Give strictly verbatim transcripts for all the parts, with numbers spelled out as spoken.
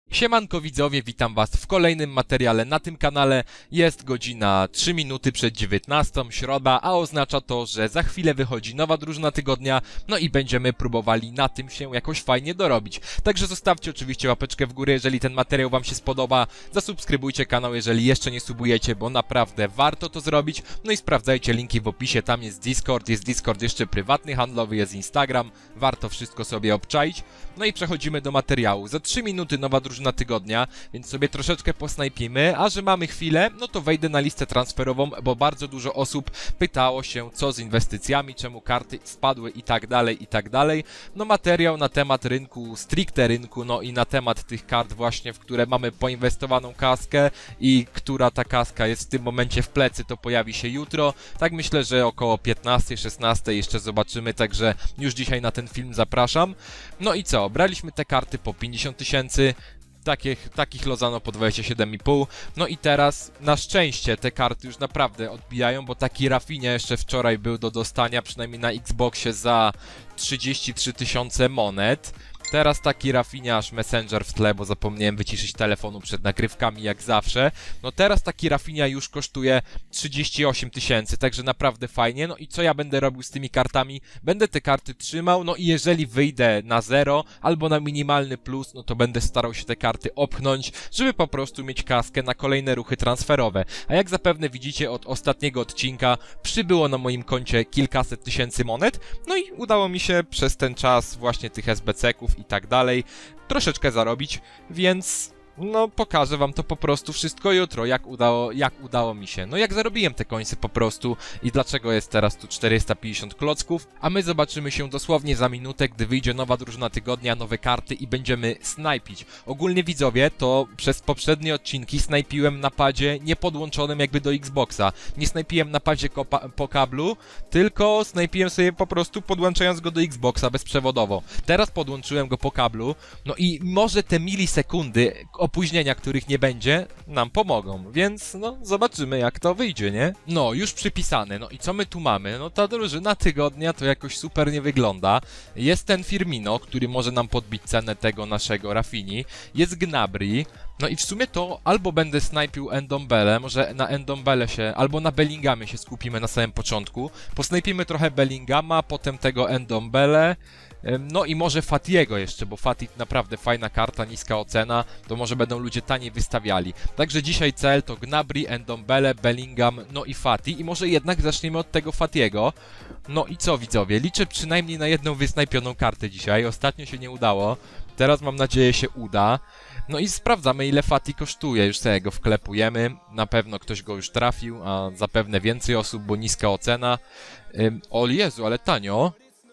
Siemanko widzowie, witam was w kolejnym materiale na tym kanale. Jest godzina trzy minuty przed dziewiętnastą, środa, a oznacza to, że za chwilę wychodzi nowa drużyna tygodnia, no i będziemy próbowali na tym się jakoś fajnie dorobić. Także zostawcie oczywiście łapeczkę w górę, jeżeli ten materiał wam się spodoba, zasubskrybujcie kanał, jeżeli jeszcze nie subujecie, bo naprawdę warto to zrobić, no i sprawdzajcie linki w opisie, tam jest Discord, jest Discord jeszcze prywatny, handlowy, jest Instagram, warto wszystko sobie obczaić. No i przechodzimy do materiału. Za trzy minuty nowa drużyna tygodnia, więc sobie troszeczkę posnajpimy, a że mamy chwilę, no to wejdę na listę transferową, bo bardzo dużo osób pytało się, co z inwestycjami, czemu karty spadły i tak dalej, i tak dalej. No materiał na temat rynku, stricte rynku, no i na temat tych kart właśnie, w które mamy poinwestowaną kaskę i która ta kaska jest w tym momencie w plecy, to pojawi się jutro. Tak myślę, że około piętnastej, szesnastej jeszcze zobaczymy, także już dzisiaj na ten film zapraszam. No i co? Braliśmy te karty po pięćdziesiąt tysięcy, takich, takich Lozano po dwadzieścia siedem i pół. No i teraz na szczęście te karty już naprawdę odbijają, bo taki Rafinha jeszcze wczoraj był do dostania, przynajmniej na Xboxie, za trzydzieści trzy tysiące monet. Teraz taki Rafinha, aż Messenger w tle, bo zapomniałem wyciszyć telefonu przed nagrywkami jak zawsze. No teraz taki Rafinha już kosztuje trzydzieści osiem tysięcy, także naprawdę fajnie. No i co ja będę robił z tymi kartami? Będę te karty trzymał, no i jeżeli wyjdę na zero albo na minimalny plus, no to będę starał się te karty opchnąć, żeby po prostu mieć kaskę na kolejne ruchy transferowe. A jak zapewne widzicie od ostatniego odcinka, przybyło na moim koncie kilkaset tysięcy monet, no i udało mi się przez ten czas właśnie tych S B C-ków i tak dalej troszeczkę zarobić, więc no pokażę wam to po prostu wszystko jutro, jak udało, jak udało mi się. No jak zarobiłem te końce po prostu i dlaczego jest teraz tu czterysta pięćdziesiąt klocków, a my zobaczymy się dosłownie za minutę, gdy wyjdzie nowa drużyna tygodnia, nowe karty i będziemy snajpić. Ogólnie widzowie, to przez poprzednie odcinki snajpiłem na padzie niepodłączonym jakby do Xboxa. Nie snajpiłem na padzie po kablu, tylko snajpiłem sobie po prostu podłączając go do Xboxa bezprzewodowo. Teraz podłączyłem go po kablu, no i może te milisekundy opóźnienia, których nie będzie, nam pomogą, więc no zobaczymy, jak to wyjdzie, nie? No, już przypisane, no i co my tu mamy? No ta drużyna tygodnia to jakoś super nie wygląda. Jest ten Firmino, który może nam podbić cenę tego naszego Rafini, jest Gnabry, no i w sumie to albo będę snajpił Ndombele, może na Ndombele się, albo na Bellinghamie się skupimy na samym początku, posnajpimy trochę Bellinghama, potem tego Ndombele, no i może Fatiego jeszcze, bo Fati naprawdę fajna karta, niska ocena, to może będą ludzie taniej wystawiali. Także dzisiaj cel to Gnabry, Ndombele, Bellingham, no i Fati i może jednak zaczniemy od tego Fatiego. No i co widzowie, liczę przynajmniej na jedną wysnajpioną kartę dzisiaj, ostatnio się nie udało, teraz mam nadzieję się uda. No i sprawdzamy, ile Fati kosztuje, już sobie go wklepujemy, na pewno ktoś go już trafił, a zapewne więcej osób, bo niska ocena. Ym, o Jezu, ale tanio.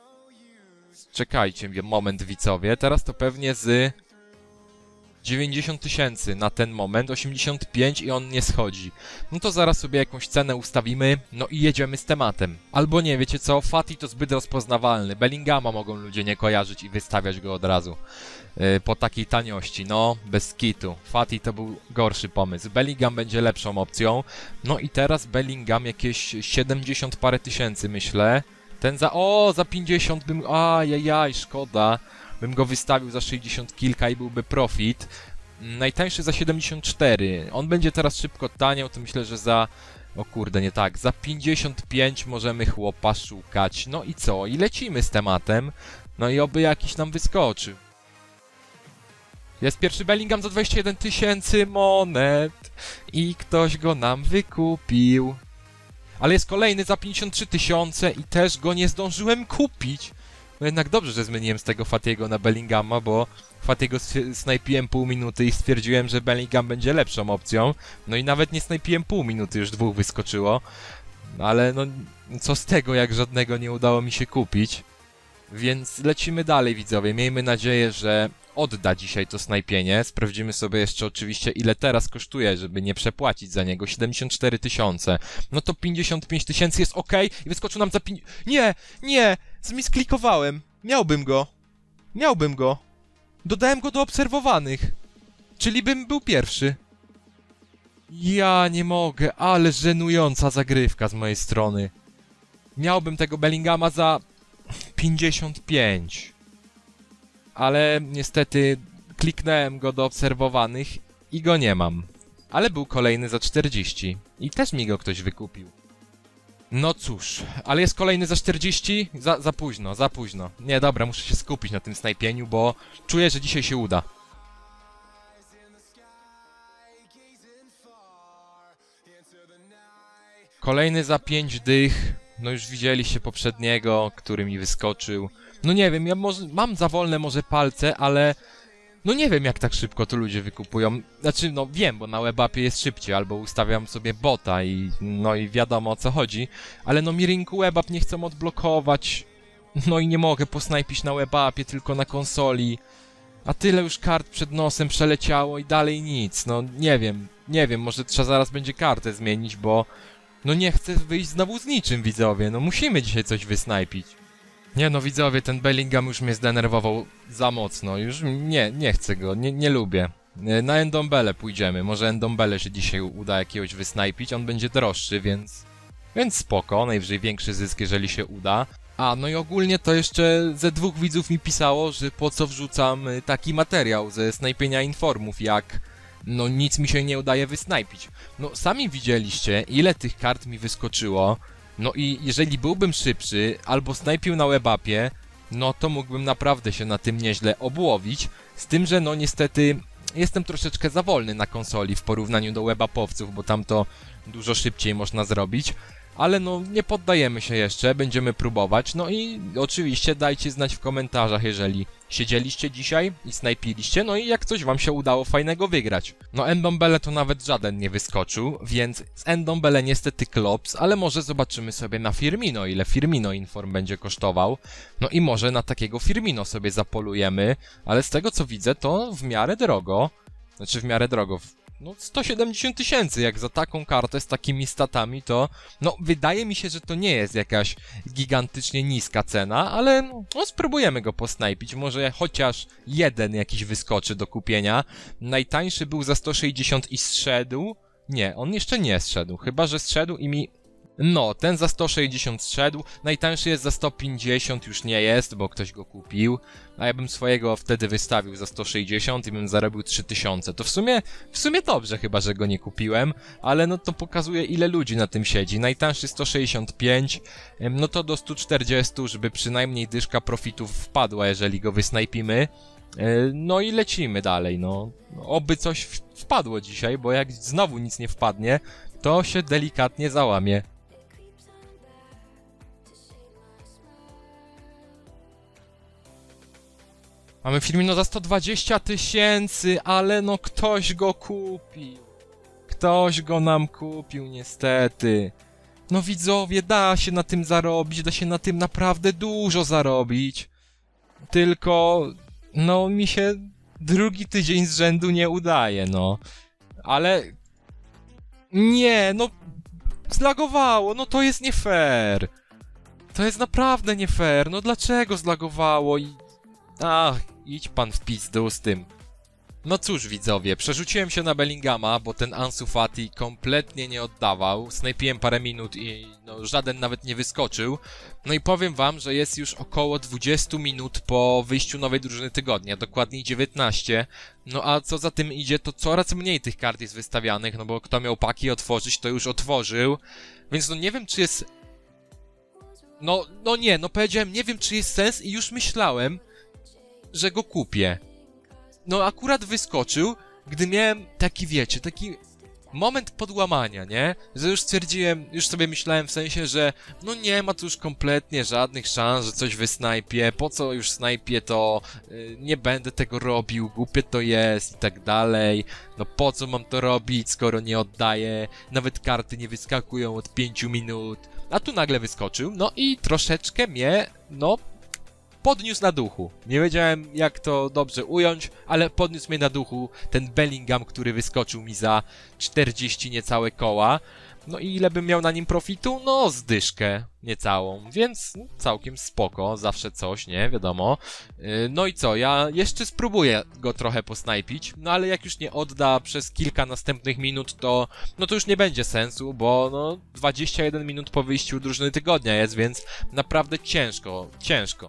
Czekajcie moment widzowie, teraz to pewnie z dziewięćdziesiąt tysięcy na ten moment, osiemdziesiąt pięć i on nie schodzi. No to zaraz sobie jakąś cenę ustawimy, no i jedziemy z tematem. Albo nie, wiecie co, Fati to zbyt rozpoznawalny, Bellinghama mogą ludzie nie kojarzyć i wystawiać go od razu. Yy, po takiej taniości, no, bez kitu. Fati to był gorszy pomysł, Bellingham będzie lepszą opcją. No i teraz Bellingham jakieś siedemdziesiąt parę tysięcy myślę. Ten za... o, za pięćdziesiąt bym... ajajaj, szkoda. Bym go wystawił za sześćdziesiąt kilka i byłby profit. Najtańszy za siedemdziesiąt cztery. On będzie teraz szybko taniał, to myślę, że za... o kurde, nie tak. Za pięćdziesiąt pięć możemy chłopa szukać. No i co? I lecimy z tematem. No i oby jakiś nam wyskoczy. Jest pierwszy Bellingham za dwadzieścia jeden tysięcy monet. I ktoś go nam wykupił. Ale jest kolejny za pięćdziesiąt trzy tysiące i też go nie zdążyłem kupić. No jednak dobrze, że zmieniłem z tego Fatiego na Bellinghama, bo Fatiego snajpiłem pół minuty i stwierdziłem, że Bellingham będzie lepszą opcją. No i nawet nie snajpiłem pół minuty, już dwóch wyskoczyło. Ale no, co z tego, jak żadnego nie udało mi się kupić. Więc lecimy dalej, widzowie. Miejmy nadzieję, że odda dzisiaj to snajpienie. Sprawdzimy sobie jeszcze oczywiście, ile teraz kosztuje, żeby nie przepłacić za niego. siedemdziesiąt cztery tysiące. No to pięćdziesiąt pięć tysięcy jest ok i wyskoczył nam za pięć... Nie! Nie! Zmisklikowałem. Miałbym go. Miałbym go. Dodałem go do obserwowanych. Czyli bym był pierwszy. Ja nie mogę, ale żenująca zagrywka z mojej strony. Miałbym tego Bellinghama za pięćdziesiąt pięć. Ale niestety kliknąłem go do obserwowanych i go nie mam. Ale był kolejny za czterdzieści i też mi go ktoś wykupił. No cóż, ale jest kolejny za czterdzieści? Za, za późno, za późno. Nie, dobra, muszę się skupić na tym snajpieniu, bo czuję, że dzisiaj się uda. Kolejny za pięć dych. No już widzieliście poprzedniego, który mi wyskoczył. No nie wiem, ja może, mam za wolne może palce, ale... No nie wiem, jak tak szybko to ludzie wykupują. Znaczy, no wiem, bo na WebAppie jest szybciej, albo ustawiam sobie bota i... No i wiadomo, o co chodzi. Ale no mi rynku WebApp nie chcą odblokować. No i nie mogę posnajpić na WebAppie, tylko na konsoli. A tyle już kart przed nosem przeleciało i dalej nic. No nie wiem, nie wiem, może trzeba zaraz będzie kartę zmienić, bo... No nie chcę wyjść znowu z niczym, widzowie. No musimy dzisiaj coś wysnajpić. Nie no, widzowie, ten Bellingham już mnie zdenerwował za mocno. Już nie, nie chcę go, nie, nie lubię. Na Endombele pójdziemy. Może Endombele się dzisiaj uda jakiegoś wysnajpić. On będzie droższy, więc... Więc spoko, najwyżej większy zysk, jeżeli się uda. A, no i ogólnie to jeszcze ze dwóch widzów mi pisało, że po co wrzucam taki materiał ze snajpienia informów, jak... No nic mi się nie udaje wysnajpić. No sami widzieliście, ile tych kart mi wyskoczyło. No i jeżeli byłbym szybszy, albo snajpił na WebAppie, no to mógłbym naprawdę się na tym nieźle obłowić. Z tym, że no niestety jestem troszeczkę za wolny na konsoli w porównaniu do WebAppowców, bo tam to dużo szybciej można zrobić. Ale no nie poddajemy się jeszcze, będziemy próbować. No i oczywiście dajcie znać w komentarzach, jeżeli siedzieliście dzisiaj i snajpiliście, no i jak coś wam się udało fajnego wygrać. No Endombele to nawet żaden nie wyskoczył, więc z Endombele niestety klops, ale może zobaczymy sobie na Firmino, ile Firmino Inform będzie kosztował. No i może na takiego Firmino sobie zapolujemy, ale z tego co widzę to w miarę drogo. Znaczy w miarę drogo... No sto siedemdziesiąt tysięcy, jak za taką kartę z takimi statami, to no wydaje mi się, że to nie jest jakaś gigantycznie niska cena, ale no spróbujemy go posnajpić, może chociaż jeden jakiś wyskoczy do kupienia. Najtańszy był za sto sześćdziesiąt i zszedł, nie, on jeszcze nie zszedł, chyba że zszedł i mi... No, ten za sto sześćdziesiąt zszedł, najtańszy jest za sto pięćdziesiąt, już nie jest, bo ktoś go kupił, a ja bym swojego wtedy wystawił za sto sześćdziesiąt i bym zarobił trzy tysiące. To w sumie, w sumie dobrze chyba, że go nie kupiłem, ale no to pokazuje, ile ludzi na tym siedzi. Najtańszy sto sześćdziesiąt pięć, no to do stu czterdziestu, żeby przynajmniej dyszka profitów wpadła, jeżeli go wysnajpimy. No i lecimy dalej, no. Oby coś wpadło dzisiaj, bo jak znowu nic nie wpadnie, to się delikatnie załamie. Mamy Firmino za sto dwadzieścia tysięcy, ale no ktoś go kupił. Ktoś go nam kupił, niestety. No widzowie, da się na tym zarobić, da się na tym naprawdę dużo zarobić. Tylko, no mi się drugi tydzień z rzędu nie udaje, no. Ale... Nie, no... Zlagowało, no to jest nie fair. To jest naprawdę nie fair, no dlaczego zlagowało i... Ach, idź pan w pizdu z tym. No cóż widzowie, przerzuciłem się na Bellinghama, bo ten Ansu Fati kompletnie nie oddawał. Snajpiłem parę minut i no żaden nawet nie wyskoczył. No i powiem wam, że jest już około dwadzieścia minut po wyjściu nowej drużyny tygodnia, dokładniej dziewiętnaście. No a co za tym idzie, to coraz mniej tych kart jest wystawianych, no bo kto miał paki otworzyć, to już otworzył. Więc no nie wiem, czy jest... No, no nie, no powiedziałem, nie wiem, czy jest sens i już myślałem, że go kupię. No akurat wyskoczył, gdy miałem taki, wiecie, taki moment podłamania, nie? Że już stwierdziłem, już sobie myślałem w sensie, że no nie ma tu już kompletnie żadnych szans, że coś wysnajpię, po co już snajpię to, yy, nie będę tego robił, głupie to jest i tak dalej, no po co mam to robić, skoro nie oddaję, nawet karty nie wyskakują od pięciu minut, a tu nagle wyskoczył, no i troszeczkę mnie, no... podniósł na duchu. Nie wiedziałem, jak to dobrze ująć, ale podniósł mnie na duchu ten Bellingham, który wyskoczył mi za czterdzieści niecałe koła. No i ile bym miał na nim profitu? No, zdyszkę niecałą, więc całkiem spoko, zawsze coś, nie? Wiadomo. No i co, ja jeszcze spróbuję go trochę posnajpić, no ale jak już nie odda przez kilka następnych minut, to no to już nie będzie sensu, bo no dwadzieścia jeden minut po wyjściu drużyny tygodnia jest, więc naprawdę ciężko, ciężko.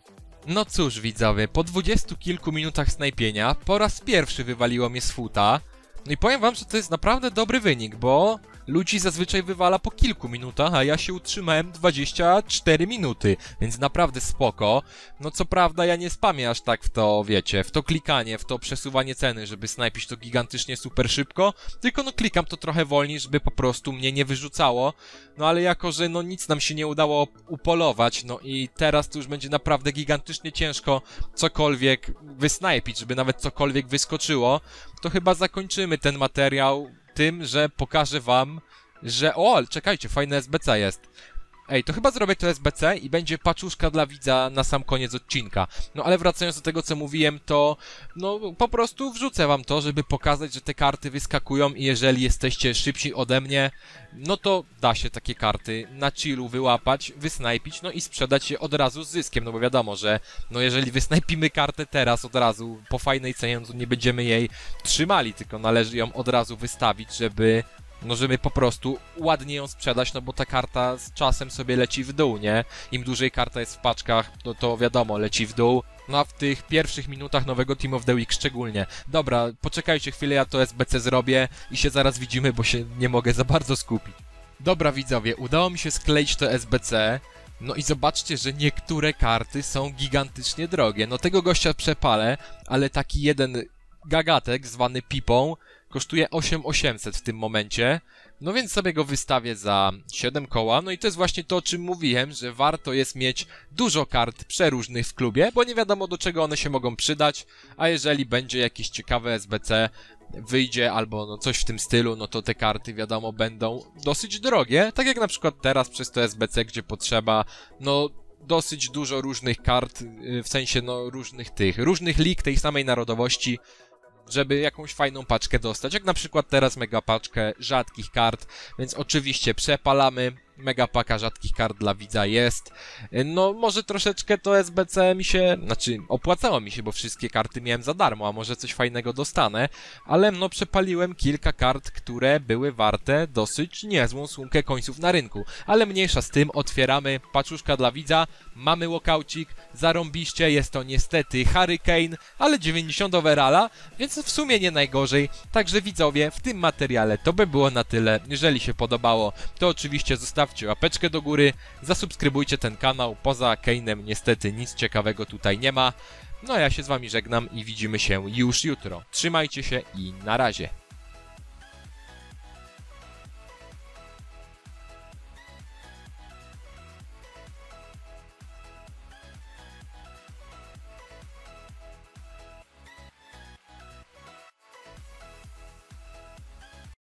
No cóż widzowie, po dwudziestu kilku minutach snajpienia po raz pierwszy wywaliło mnie z futa. No i powiem wam, że to jest naprawdę dobry wynik, bo ludzi zazwyczaj wywala po kilku minutach, a ja się utrzymałem dwadzieścia cztery minuty, więc naprawdę spoko. No co prawda ja nie spamię aż tak w to, wiecie, w to klikanie, w to przesuwanie ceny, żeby snajpić to gigantycznie super szybko, tylko no klikam to trochę wolniej, żeby po prostu mnie nie wyrzucało. No ale jako, że no nic nam się nie udało upolować, no i teraz to już będzie naprawdę gigantycznie ciężko cokolwiek wysnajpić, żeby nawet cokolwiek wyskoczyło, to chyba zakończymy ten materiał tym, że pokażę wam, że... O, czekajcie, fajne S B C jest. Ej, to chyba zrobię to S B C i będzie paczuszka dla widza na sam koniec odcinka. No ale wracając do tego, co mówiłem, to... No, po prostu wrzucę wam to, żeby pokazać, że te karty wyskakują i jeżeli jesteście szybsi ode mnie, no to da się takie karty na chillu wyłapać, wysnajpić, no i sprzedać je od razu z zyskiem, no bo wiadomo, że no jeżeli wysnajpimy kartę teraz od razu po fajnej cenie, no to nie będziemy jej trzymali, tylko należy ją od razu wystawić, żeby... No żeby po prostu ładnie ją sprzedać, no bo ta karta z czasem sobie leci w dół, nie? Im dłużej karta jest w paczkach, no to wiadomo, leci w dół. No a w tych pierwszych minutach nowego Team of the Week szczególnie. Dobra, poczekajcie chwilę, ja to S B C zrobię i się zaraz widzimy, bo się nie mogę za bardzo skupić. Dobra widzowie, udało mi się skleić to S B C. No i zobaczcie, że niektóre karty są gigantycznie drogie. No tego gościa przepalę, ale taki jeden gagatek zwany Pipą kosztuje osiem tysięcy osiemset w tym momencie, no więc sobie go wystawię za siedem koła, no i to jest właśnie to, o czym mówiłem, że warto jest mieć dużo kart przeróżnych w klubie, bo nie wiadomo do czego one się mogą przydać, a jeżeli będzie jakieś ciekawe S B C wyjdzie albo no coś w tym stylu, no to te karty wiadomo będą dosyć drogie, tak jak na przykład teraz przez to S B C, gdzie potrzeba, no dosyć dużo różnych kart, w sensie no różnych tych, różnych lig tej samej narodowości, żeby jakąś fajną paczkę dostać, jak na przykład teraz mega paczkę rzadkich kart, więc oczywiście przepalamy, mega paka rzadkich kart dla widza jest. No może troszeczkę to S B C mi się, znaczy opłacało mi się, bo wszystkie karty miałem za darmo, a może coś fajnego dostanę, ale no przepaliłem kilka kart, które były warte dosyć niezłą sumkę końców na rynku, ale mniejsza z tym, otwieramy, paczuszka dla widza, mamy walkaucik, zarąbiście, jest to niestety Hurricane, ale dziewięćdziesiąt overalla, więc w sumie nie najgorzej, także widzowie, w tym materiale to by było na tyle. Jeżeli się podobało, to oczywiście zostawcie łapeczkę do góry, zasubskrybujcie ten kanał, poza Kane'em niestety nic ciekawego tutaj nie ma. No a ja się z wami żegnam i widzimy się już jutro. Trzymajcie się i na razie.